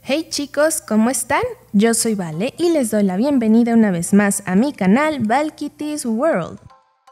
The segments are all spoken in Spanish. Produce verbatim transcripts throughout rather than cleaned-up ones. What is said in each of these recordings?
Hey chicos, ¿cómo están? Yo soy Vale y les doy la bienvenida una vez más a mi canal Valkitty's World.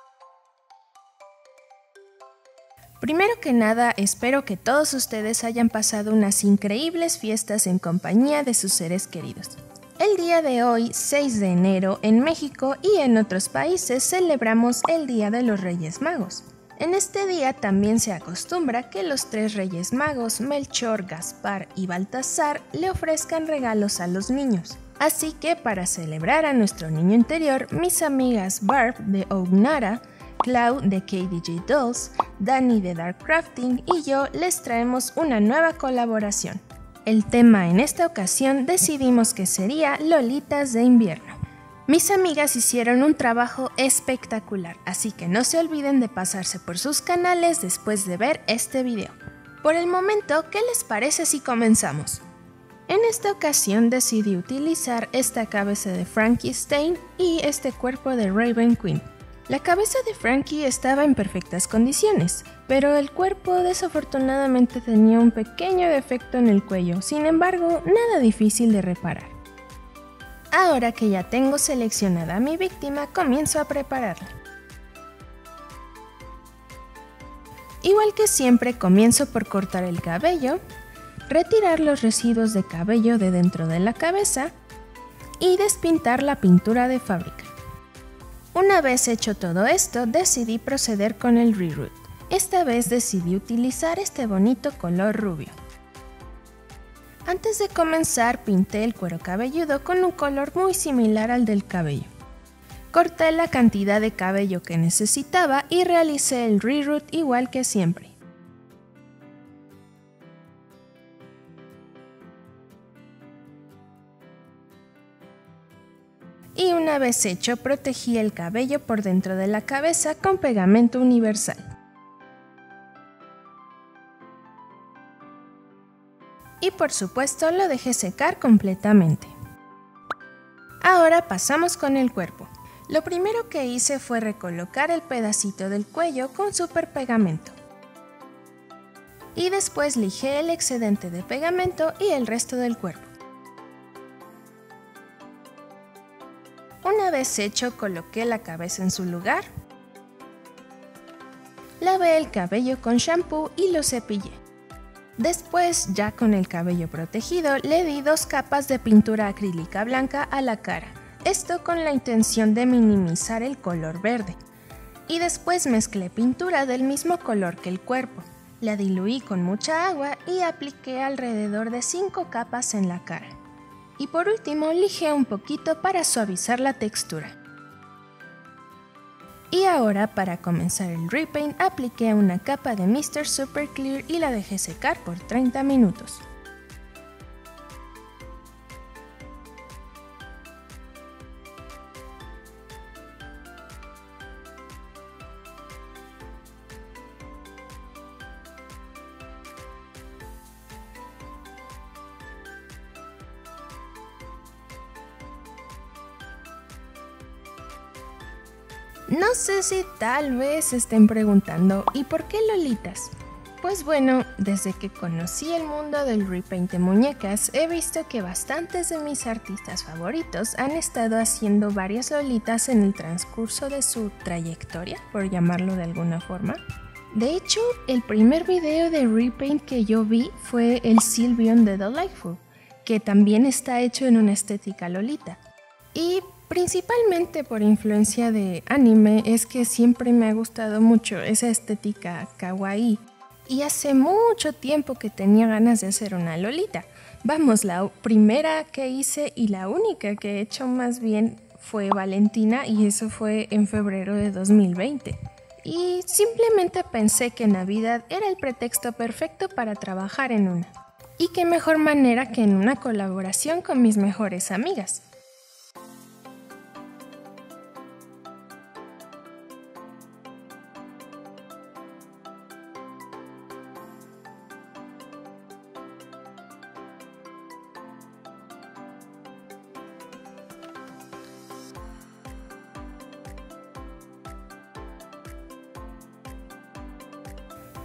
Primero que nada, espero que todos ustedes hayan pasado unas increíbles fiestas en compañía de sus seres queridos. El día de hoy, seis de enero, en México y en otros países celebramos el Día de los Reyes Magos. En este día también se acostumbra que los tres Reyes Magos, Melchor, Gaspar y Baltasar, le ofrezcan regalos a los niños. Así que para celebrar a nuestro niño interior, mis amigas Barb de Ognara, Clau de K D J Dolls, Dani de Dark Crafting y yo les traemos una nueva colaboración. El tema en esta ocasión decidimos que sería Lolitas de invierno. Mis amigas hicieron un trabajo espectacular, así que no se olviden de pasarse por sus canales después de ver este video. Por el momento, ¿qué les parece si comenzamos? En esta ocasión decidí utilizar esta cabeza de Frankenstein y este cuerpo de Raven Queen. La cabeza de Frankie estaba en perfectas condiciones, pero el cuerpo desafortunadamente tenía un pequeño defecto en el cuello, sin embargo, nada difícil de reparar. Ahora que ya tengo seleccionada a mi víctima, comienzo a prepararla. Igual que siempre, comienzo por cortar el cabello, retirar los residuos de cabello de dentro de la cabeza y despintar la pintura de fábrica. Una vez hecho todo esto, decidí proceder con el reroot. Esta vez decidí utilizar este bonito color rubio. Antes de comenzar, pinté el cuero cabelludo con un color muy similar al del cabello. Corté la cantidad de cabello que necesitaba y realicé el reroot igual que siempre. Y una vez hecho, protegí el cabello por dentro de la cabeza con pegamento universal. Y por supuesto lo dejé secar completamente. Ahora pasamos con el cuerpo. Lo primero que hice fue recolocar el pedacito del cuello con super pegamento. Y después lijé el excedente de pegamento y el resto del cuerpo. Una vez hecho, coloqué la cabeza en su lugar. Lavé el cabello con shampoo y lo cepillé. Después, ya con el cabello protegido, le di dos capas de pintura acrílica blanca a la cara, esto con la intención de minimizar el color verde. Y después mezclé pintura del mismo color que el cuerpo, la diluí con mucha agua y apliqué alrededor de cinco capas en la cara. Y por último, lijé un poquito para suavizar la textura. Y ahora, para comenzar el repaint, apliqué una capa de míster Super Clear y la dejé secar por treinta minutos. No sé si tal vez se estén preguntando, ¿y por qué Lolitas? Pues bueno, desde que conocí el mundo del repaint de muñecas, he visto que bastantes de mis artistas favoritos han estado haciendo varias Lolitas en el transcurso de su trayectoria, por llamarlo de alguna forma. De hecho, el primer video de repaint que yo vi fue el Sylveon de Delightful, que también está hecho en una estética Lolita. Y principalmente por influencia de anime es que siempre me ha gustado mucho esa estética kawaii y hace mucho tiempo que tenía ganas de hacer una Lolita. Vamos, la primera que hice y la única que he hecho más bien fue Valentina y eso fue en febrero de dos mil veinte. Y simplemente pensé que Navidad era el pretexto perfecto para trabajar en una. Y qué mejor manera que en una colaboración con mis mejores amigas.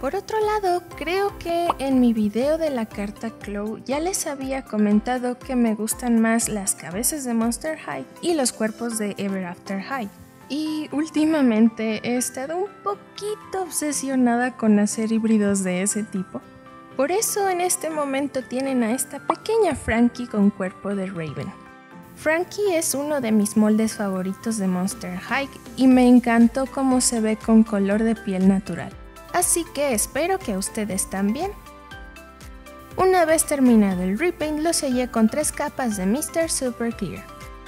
Por otro lado, creo que en mi video de la carta Chloe ya les había comentado que me gustan más las cabezas de Monster High y los cuerpos de Ever After High. Y últimamente he estado un poquito obsesionada con hacer híbridos de ese tipo. Por eso en este momento tienen a esta pequeña Frankie con cuerpo de Raven. Frankie es uno de mis moldes favoritos de Monster High y me encantó cómo se ve con color de piel natural. Así que espero que a ustedes también. Una vez terminado el repaint, lo sellé con tres capas de míster Super Clear.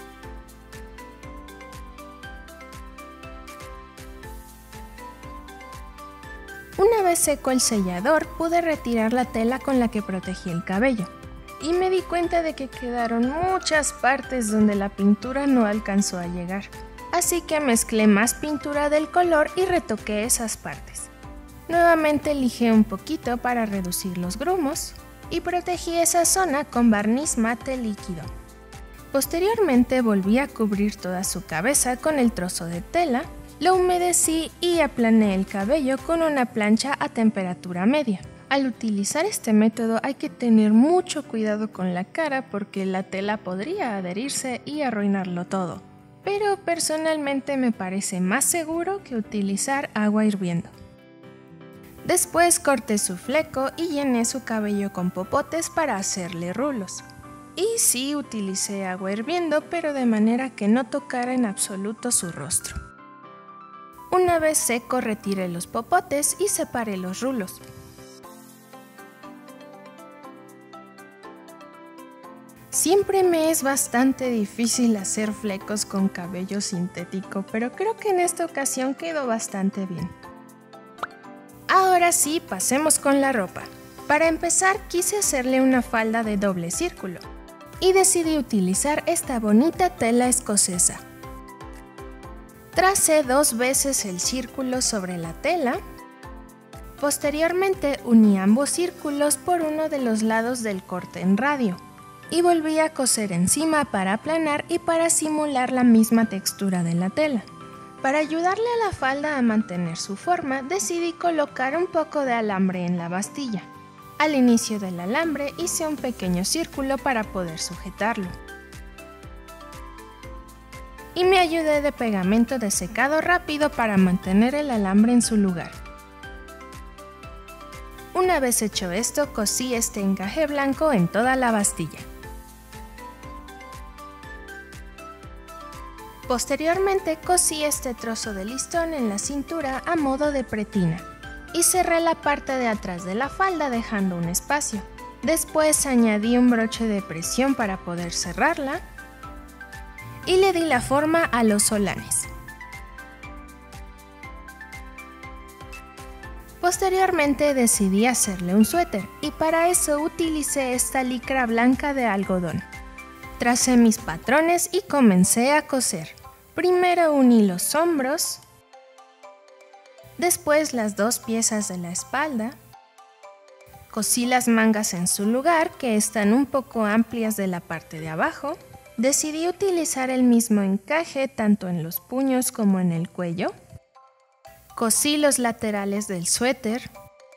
Una vez seco el sellador, pude retirar la tela con la que protegí el cabello. Y me di cuenta de que quedaron muchas partes donde la pintura no alcanzó a llegar. Así que mezclé más pintura del color y retoqué esas partes. Nuevamente lijé un poquito para reducir los grumos y protegí esa zona con barniz mate líquido. Posteriormente volví a cubrir toda su cabeza con el trozo de tela, lo humedecí y aplané el cabello con una plancha a temperatura media. Al utilizar este método hay que tener mucho cuidado con la cara porque la tela podría adherirse y arruinarlo todo. Pero personalmente me parece más seguro que utilizar agua hirviendo. Después corté su fleco y llené su cabello con popotes para hacerle rulos. Y sí utilicé agua hirviendo, pero de manera que no tocara en absoluto su rostro. Una vez seco, retiré los popotes y separé los rulos. Siempre me es bastante difícil hacer flecos con cabello sintético, pero creo que en esta ocasión quedó bastante bien. Ahora sí, pasemos con la ropa. Para empezar, quise hacerle una falda de doble círculo y decidí utilizar esta bonita tela escocesa. Tracé dos veces el círculo sobre la tela. Posteriormente uní ambos círculos por uno de los lados del corte en radio y volví a coser encima para aplanar y para simular la misma textura de la tela. Para ayudarle a la falda a mantener su forma, decidí colocar un poco de alambre en la bastilla. Al inicio del alambre hice un pequeño círculo para poder sujetarlo. Y me ayudé de pegamento de secado rápido para mantener el alambre en su lugar. Una vez hecho esto, cosí este encaje blanco en toda la bastilla. Posteriormente cosí este trozo de listón en la cintura a modo de pretina y cerré la parte de atrás de la falda dejando un espacio. Después añadí un broche de presión para poder cerrarla y le di la forma a los solanes. Posteriormente decidí hacerle un suéter y para eso utilicé esta licra blanca de algodón. Tracé mis patrones y comencé a coser. Primero uní los hombros, después las dos piezas de la espalda, cosí las mangas en su lugar que están un poco amplias de la parte de abajo. Decidí utilizar el mismo encaje tanto en los puños como en el cuello. Cosí los laterales del suéter.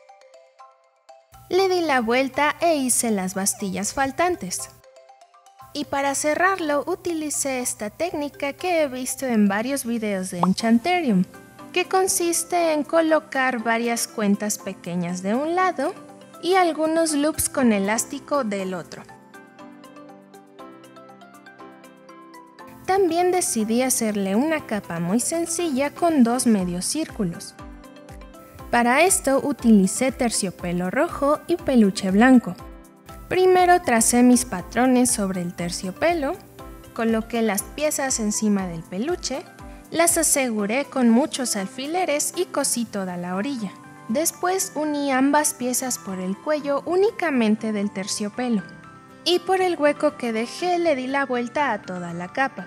Le di la vuelta e hice las bastillas faltantes. Y para cerrarlo utilicé esta técnica que he visto en varios videos de Enchanterium, que consiste en colocar varias cuentas pequeñas de un lado y algunos loops con elástico del otro. También decidí hacerle una capa muy sencilla con dos medios círculos. Para esto utilicé terciopelo rojo y peluche blanco. Primero tracé mis patrones sobre el terciopelo, coloqué las piezas encima del peluche, las aseguré con muchos alfileres y cosí toda la orilla. Después uní ambas piezas por el cuello únicamente del terciopelo y por el hueco que dejé le di la vuelta a toda la capa.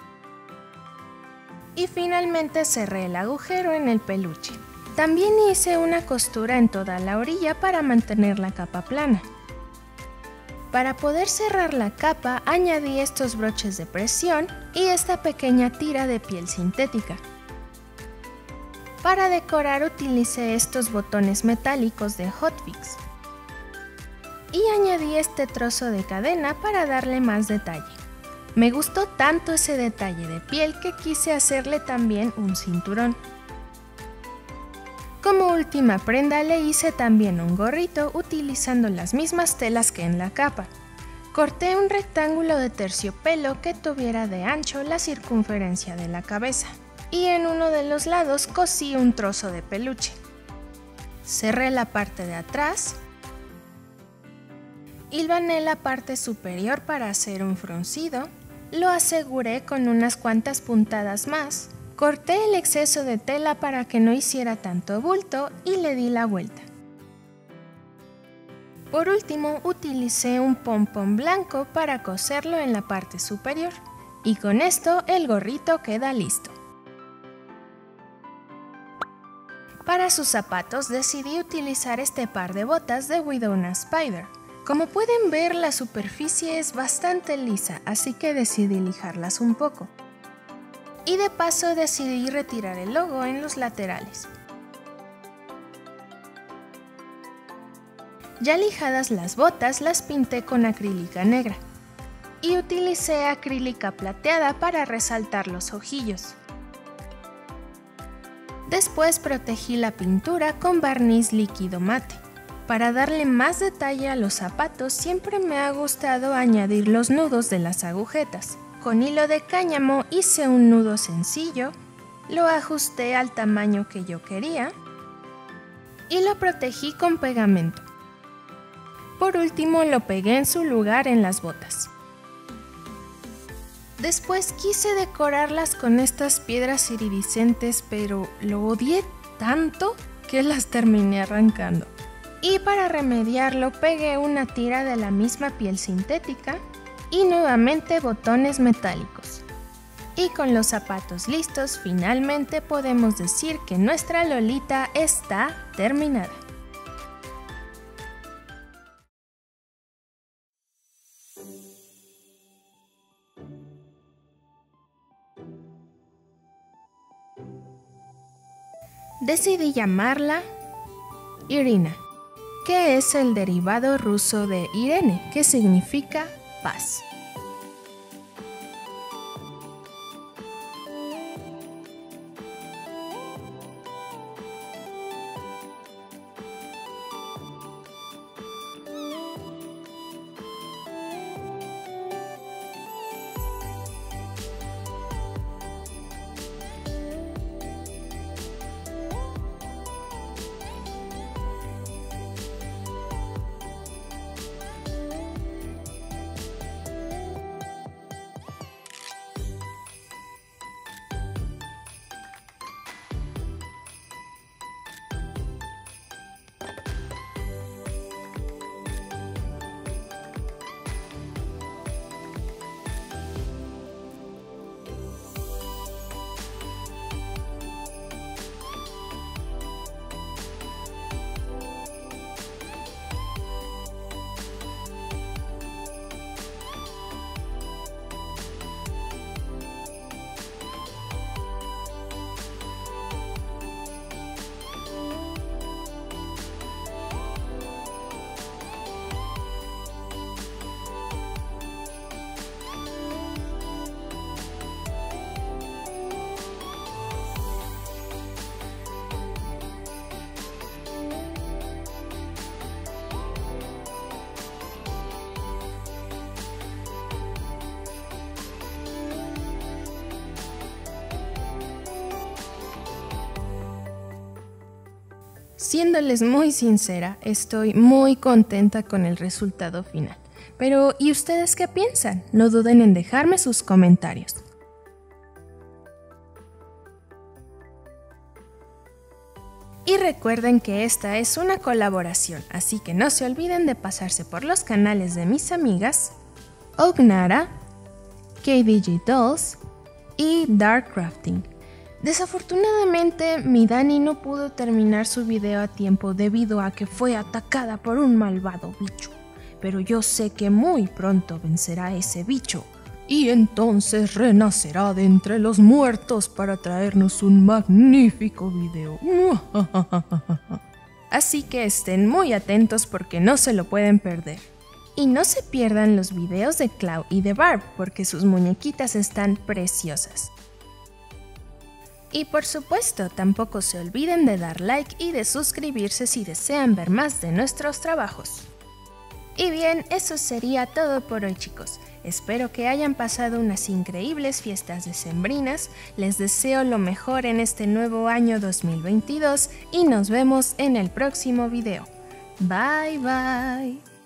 Y finalmente cerré el agujero en el peluche. También hice una costura en toda la orilla para mantener la capa plana. Para poder cerrar la capa añadí estos broches de presión y esta pequeña tira de piel sintética. Para decorar utilicé estos botones metálicos de Hotfix y añadí este trozo de cadena para darle más detalle. Me gustó tanto ese detalle de piel que quise hacerle también un cinturón. Como última prenda le hice también un gorrito utilizando las mismas telas que en la capa. Corté un rectángulo de terciopelo que tuviera de ancho la circunferencia de la cabeza y en uno de los lados cosí un trozo de peluche. Cerré la parte de atrás, hilvané la parte superior para hacer un fruncido, lo aseguré con unas cuantas puntadas más, corté el exceso de tela para que no hiciera tanto bulto y le di la vuelta. Por último, utilicé un pompón blanco para coserlo en la parte superior y con esto el gorrito queda listo. Para sus zapatos decidí utilizar este par de botas de Widowna Spider. Como pueden ver, la superficie es bastante lisa, así que decidí lijarlas un poco. Y de paso decidí retirar el logo en los laterales. Ya lijadas las botas, las pinté con acrílica negra y utilicé acrílica plateada para resaltar los ojillos. Después protegí la pintura con barniz líquido mate. Para darle más detalle a los zapatos siempre me ha gustado añadir los nudos de las agujetas. Con hilo de cáñamo hice un nudo sencillo, lo ajusté al tamaño que yo quería y lo protegí con pegamento. Por último lo pegué en su lugar en las botas. Después quise decorarlas con estas piedras iridiscentes, pero lo odié tanto que las terminé arrancando. Y para remediarlo pegué una tira de la misma piel sintética y nuevamente botones metálicos. Y con los zapatos listos, finalmente podemos decir que nuestra Lolita está terminada. Decidí llamarla Irina, que es el derivado ruso de Irene, que significa paz. Siéndoles muy sincera, estoy muy contenta con el resultado final. Pero, ¿y ustedes qué piensan? No duden en dejarme sus comentarios. Y recuerden que esta es una colaboración, así que no se olviden de pasarse por los canales de mis amigas Ognara, K D G Dolls y Dark Crafting. Desafortunadamente, mi Dani no pudo terminar su video a tiempo debido a que fue atacada por un malvado bicho, pero yo sé que muy pronto vencerá ese bicho y entonces renacerá de entre los muertos para traernos un magnífico video. Así que estén muy atentos porque no se lo pueden perder. Y no se pierdan los videos de Clau y de Barb porque sus muñequitas están preciosas. Y por supuesto, tampoco se olviden de dar like y de suscribirse si desean ver más de nuestros trabajos. Y bien, eso sería todo por hoy, chicos. Espero que hayan pasado unas increíbles fiestas decembrinas, les deseo lo mejor en este nuevo año dos mil veintidós y nos vemos en el próximo video. Bye bye.